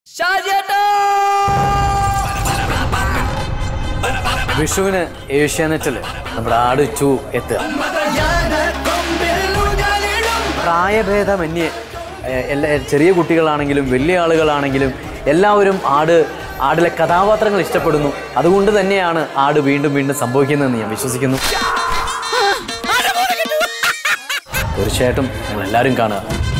വിഷുവിന് ഏഷ്യാനെറ്റിൽ നമ്മുടെ ആട് 2 എത്തുക. പ്രായഭേദമന്യേ ചെറിയ കുട്ടികളാണെങ്കിലും വലിയ ആളുകളാണെങ്കിലും എല്ലാവരും ആടിലെ കഥാപാത്രങ്ങൾ ഇഷ്ടപ്പെടുന്നു. അതുകൊണ്ട് തന്നെയാണ് ആട് വീണ്ടും വീണ്ടും സംഭവിക്കുന്നതെന്ന് ഞാൻ വിശ്വസിക്കുന്നു. തീർച്ചയായിട്ടും നിങ്ങൾ എല്ലാവരും കാണുക.